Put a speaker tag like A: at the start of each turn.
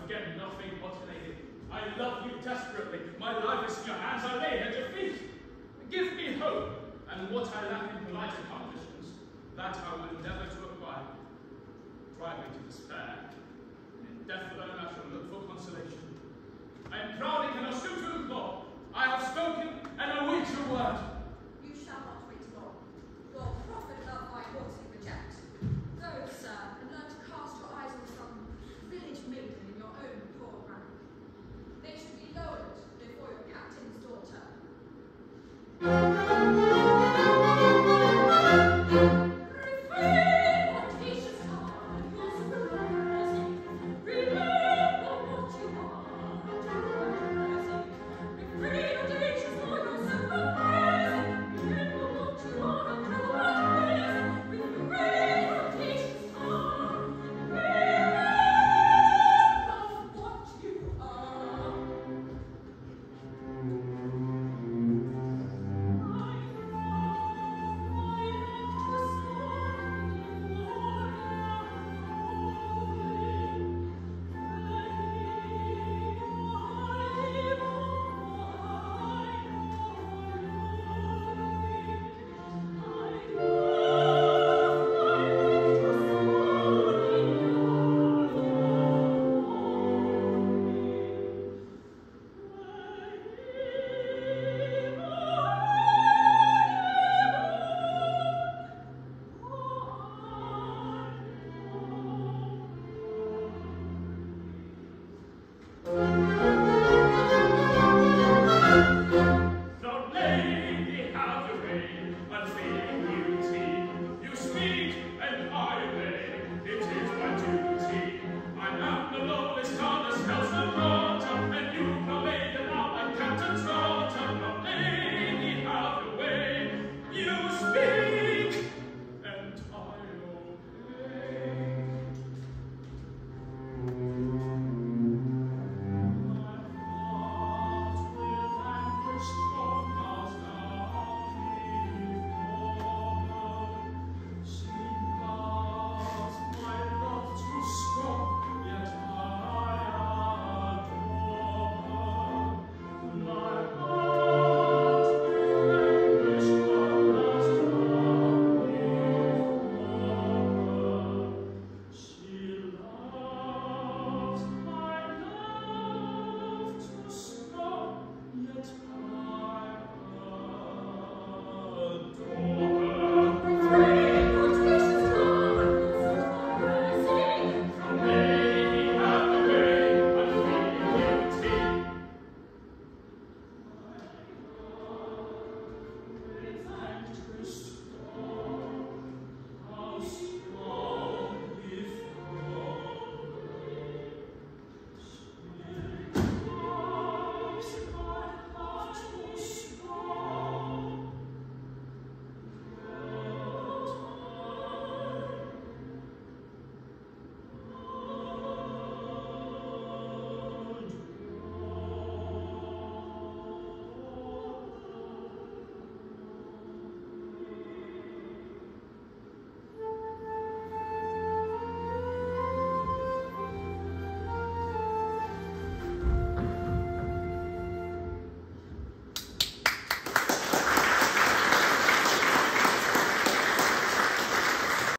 A: forget nothing, what lady. I love you desperately. My life is in your hands. I lay at your feet. Give me hope, and what I lack in polite accomplishments, that I will endeavor to acquire. Drive me to despair. In death alone I shall look for consolation. I am proud and cannot stoop to implore. I have spoken, and await your word.